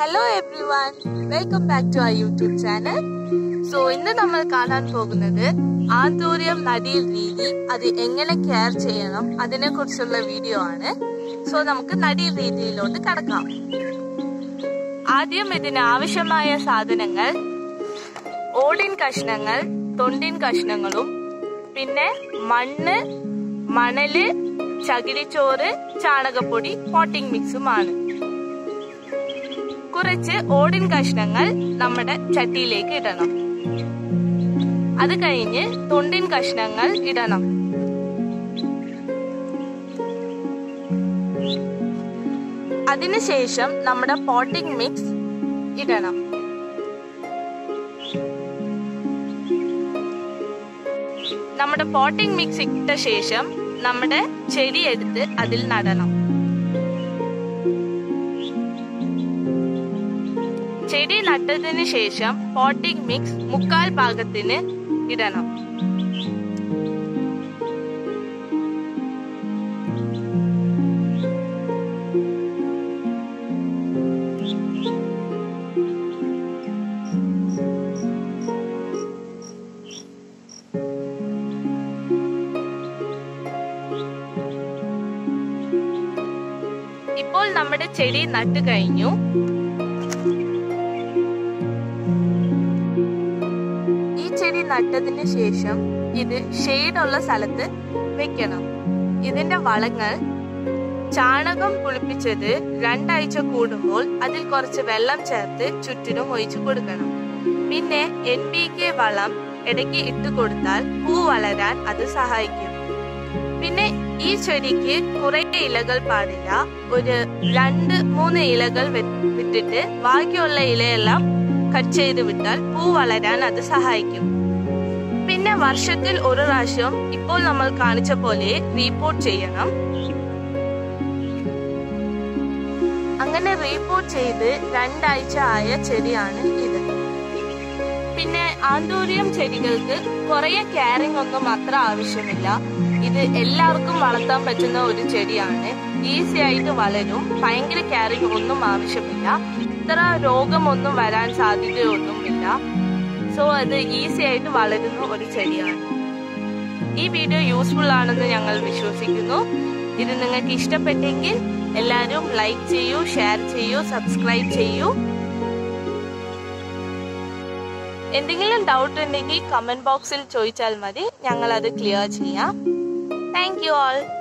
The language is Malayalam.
Hello everyone, welcome back to our YouTube channel. So ഇന്ന് നമ്മൾ കാണാൻ പോകുന്നത് ആന്തൂറിയം നടിയിൽ രീതി അത് എങ്ങനെ കെയർ ചെയ്യണം അതിനെക്കുറിച്ചുള്ള വീഡിയോ ആണ്. സോ നമുക്ക് നടിയിൽ രീതിയിലോട്ട് കടക്കാം. ആദ്യം ഇതിന് ആവശ്യമായ സാധനങ്ങൾ ഓടിൻ കഷ്ണങ്ങൾ, തൊണ്ടിൻ കഷ്ണങ്ങളും പിന്നെ മണ്ണ്, മണല്, ചകിരിച്ചോറ്, ചാണകപ്പൊടി, പോട്ടിംഗ് മിക്സുമാണ്. കുറച്ച് ഓടിൻ കഷ്ണങ്ങൾ നമ്മുടെ ചട്ടിയിലേക്ക് ഇടണം. അത് കഴിഞ്ഞ് തൊണ്ടിൻ കഷ്ണങ്ങൾ ഇടണം. അതിനുശേഷം നമ്മുടെ പോട്ടിംഗ് മിക്സ് ഇടണം. നമ്മുടെ പോട്ടിംഗ് മിക്സ് ഇട്ട ശേഷം നമ്മുടെ ചെടി എടുത്ത് അതിൽ നടണം. ചെടി നട്ടതിന് ശേഷം പോട്ടിംഗ് മിക്സ് 3/4 ഭാഗത്തിന് ഇടണം. ഇപ്പോൾ നമ്മുടെ ചെടി നട്ടു കഴിഞ്ഞു. ഈ ചെടി നട്ടതിന് ശേഷം ഇത് ഷെയ്ഡുള്ള സ്ഥലത്ത് വെക്കണം. ഇതിന്റെ വളങ്ങൾ ചാണകം പുളിപ്പിച്ചത് 2 ആഴ്ച കൂടുമ്പോൾ അതിൽ കുറച്ച് വെള്ളം ചേർത്ത് ചുറ്റിനും ഒഴിച്ചു കൊടുക്കണം. പിന്നെ NPK വളം ഇടയ്ക്ക് ഇട്ട് കൊടുത്താൽ പൂ വളരാൻ അത് സഹായിക്കും. പിന്നെ ഈ ചെടിക്ക് കുറെ ഇലകൾ പാടില്ല. ഒരു 2-3 ഇലകൾ വിട്ടിട്ട് ബാക്കിയുള്ള ഇലയെല്ലാം കട്ട് ചെയ്ത് വിട്ടാൽ പൂ വളരാൻ അത് സഹായിക്കും. പിന്നെ വർഷത്തിൽ ഒരു പ്രാവശ്യം ഇപ്പോൾ നമ്മൾ കാണിച്ച പോലെ റീപോർട്ട് ചെയ്യണം. അങ്ങനെ റീപോർട്ട് ചെയ്ത് 2 ആഴ്ച ആയ ചെടിയാണ് ഇത്. പിന്നെ ആന്തൂറിയം ചെടികൾക്ക് കുറെ കെയറിംഗ് ഒന്നും അത്ര ആവശ്യമില്ല. ഇത് എല്ലാവർക്കും വളർത്താൻ പറ്റുന്ന ഒരു ചെടിയാണ്. ഈസി ആയിട്ട് വളരും. ഭയങ്കര കെയറിംഗ് ഒന്നും ആവശ്യമില്ല. ഇത്ര രോഗമൊന്നും വരാൻ സാധ്യതയൊന്നുമില്ല. സോ അത് ഈസി ആയിട്ട് വളരുന്ന ഒരു ചെടിയാണ്. ഈ വീഡിയോ യൂസ്ഫുൾ ആണെന്ന് ഞങ്ങൾ വിശ്വസിക്കുന്നു. ഇത് നിങ്ങൾക്ക് ഇഷ്ടപ്പെട്ടെങ്കിൽ എല്ലാവരും ലൈക്ക് ചെയ്യൂ, ഷെയർ ചെയ്യൂ, സബ്സ്ക്രൈബ് ചെയ്യൂ. എന്തെങ്കിലും ഡൗട്ട് ഉണ്ടെങ്കിൽ കമന്റ് ബോക്സിൽ ചോദിച്ചാൽ മതി, ഞങ്ങൾ അത് ക്ലിയർ ചെയ്യാം. Thank you all.